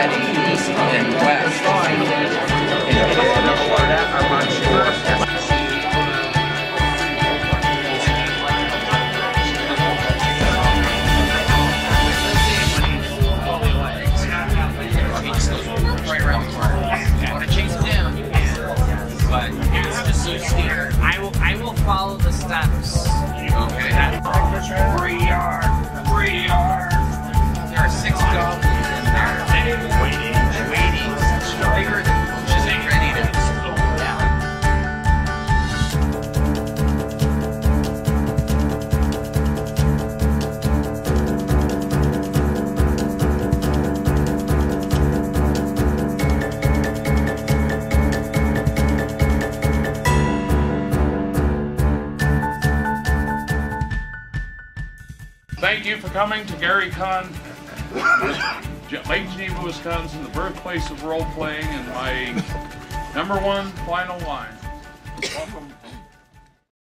heading east and west. Right around the corner. I want to chase him down, but it's just so steep. I will follow the steps. Okay. Radar. There are 6 goblins in there. Waiting. Bigger than just ain't ready to go down. Thank you for coming to GaryCon, Lake Geneva, Wisconsin, the birthplace of role-playing, and my #1 final line. Welcome.